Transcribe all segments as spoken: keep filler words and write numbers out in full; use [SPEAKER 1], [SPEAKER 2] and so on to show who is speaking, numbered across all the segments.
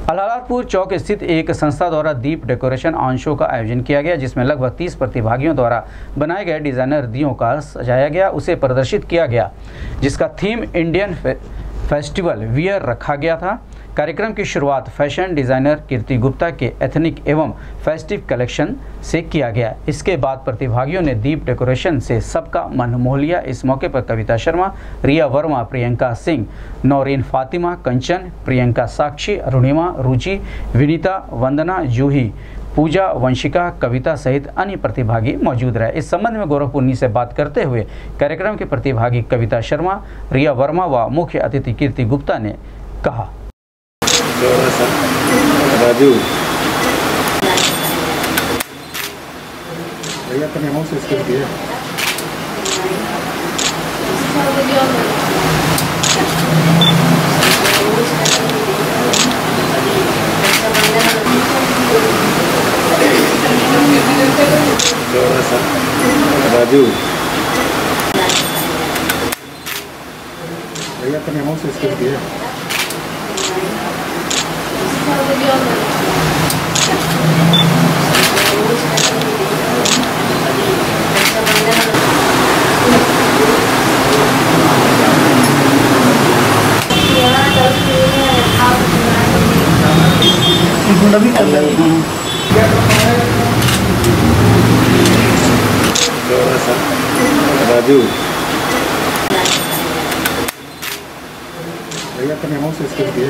[SPEAKER 1] अलालपुर चौक स्थित एक संस्था द्वारा दीप डेकोरेशन ऑन शो का आयोजन किया गया, जिसमें लगभग तीस प्रतिभागियों द्वारा बनाए गए डिजाइनर दियों का सजाया गया, उसे प्रदर्शित किया गया, जिसका थीम इंडियन फे, फेस्टिवल वियर रखा गया था। कार्यक्रम की शुरुआत फैशन डिज़ाइनर कीर्ति गुप्ता के एथनिक एवं फेस्टिव कलेक्शन से किया गया। इसके बाद प्रतिभागियों ने दीप डेकोरेशन से सबका मन मोह लिया। इस मौके पर कविता शर्मा, रिया वर्मा, प्रियंका सिंह, नौरीन फातिमा, कंचन, प्रियंका साक्षी, अरुणिमा, रुचि, विनीता, वंदना, जूही, पूजा, वंशिका, कविता सहित अन्य प्रतिभागी मौजूद रहे। इस संबंध में गोरखपुर से बात करते हुए कार्यक्रम के प्रतिभागी कविता शर्मा, रिया वर्मा व मुख्य अतिथि कीर्ति गुप्ता ने कहा।
[SPEAKER 2] राजू भैया अपने हाथ से स्केच दिया राजू भैया अपने हाथ से स्केच दिया भी कर रहे हैं। राजू भैया अपने हाथ से स्केच दिया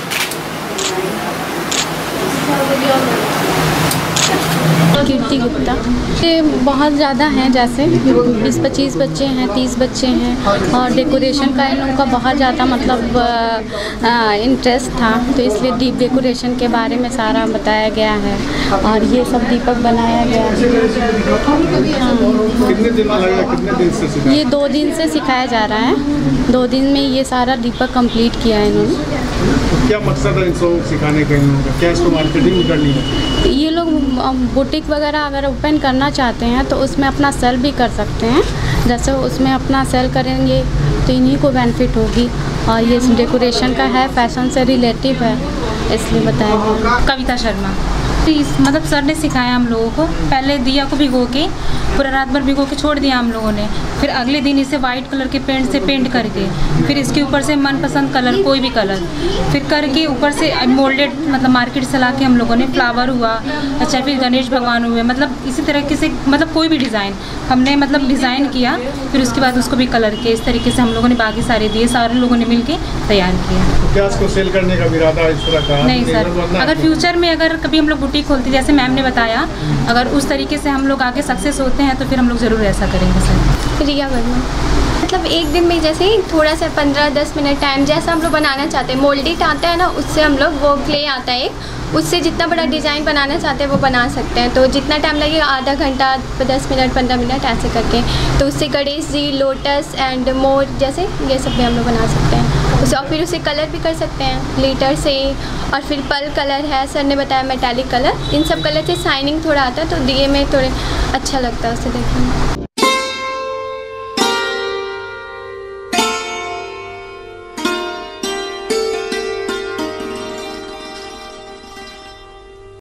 [SPEAKER 3] कीर्ति गुप्ता। ये बहुत ज़्यादा हैं, जैसे बीस पच्चीस बच्चे हैं, तीस बच्चे हैं और डेकोरेशन का इन लोगों का बहुत ज़्यादा मतलब इंटरेस्ट था, तो इसलिए दीप डेकोरेशन के बारे में सारा बताया गया है और ये सब दीपक बनाया गया है।
[SPEAKER 2] कितने दिन लगा, कितने दिन से सिखाया?
[SPEAKER 3] ये दो दिन से सिखाया जा रहा है, दो दिन में ये सारा दीपक कंप्लीट किया है इन्होंने।
[SPEAKER 2] तो क्या मकसद है इनको सिखाने का, इन लोगों का क्या इसको मार्केटिंग करनी है?
[SPEAKER 3] ये लोग बुटीक वगैरह अगर ओपन करना चाहते हैं तो उसमें अपना सेल भी कर सकते हैं, जैसे उसमें अपना सेल करेंगे तो इन्हीं को बेनिफिट होगी। और ये डेकोरेशन का है, फैशन से रिलेटिव है, इसलिए बताया गया।
[SPEAKER 4] कविता शर्मा। मतलब सर ने सिखाया हम लोगों को, पहले दिया को भिगो के पूरा रात भर भिगो के छोड़ दिया हम लोगों ने, फिर अगले दिन इसे वाइट कलर के पेंट से पेंट करके फिर इसके ऊपर से मनपसंद कलर, कोई भी कलर फिर करके ऊपर से मोल्डेड मतलब मार्केट से ला के हम लोगों ने फ्लावर हुआ, अच्छा फिर गणेश भगवान हुए, मतलब इसी तरीके से मतलब कोई भी डिज़ाइन हमने मतलब डिज़ाइन किया, फिर उसके बाद उसको भी कलर के इस तरीके से हम लोगों ने बाकी सारे दिए, सारे लोगों ने मिल के तैयार किया।
[SPEAKER 2] तो क्या इसको सेल करने का इरादा इस तरह का?
[SPEAKER 4] नहीं सर, अगर फ्यूचर में अगर कभी हम लोग बुटीक खोलते जैसे मैम ने बताया, अगर उस तरीके से हम लोग आगे सक्सेस होते हैं तो फिर हम लोग ज़रूर ऐसा करेंगे सर।
[SPEAKER 5] रिया वर्मा। मतलब एक दिन में जैसे ही थोड़ा सा पंद्रह दस मिनट टाइम जैसा हम लोग बनाना चाहते हैं, मोल्डेड आता है ना, उससे हम लोग वो क्ले आता है, उससे जितना बड़ा डिज़ाइन बनाना चाहते हैं वो बना सकते हैं। तो जितना टाइम लगेगा, आधा घंटा, दस मिनट, पंद्रह मिनट ऐसे करके, तो उससे गणेश जी, लोटस एंड मोर जैसे ये सब भी हम लोग बना सकते हैं उसे। और फिर उसे कलर भी कर सकते हैं ग्लिटर से, और फिर पल कलर है, सर ने बताया मेटालिक कलर, इन सब कलर से शाइनिंग थोड़ा आता है तो दिए में थोड़े अच्छा लगता है उसे देखने में।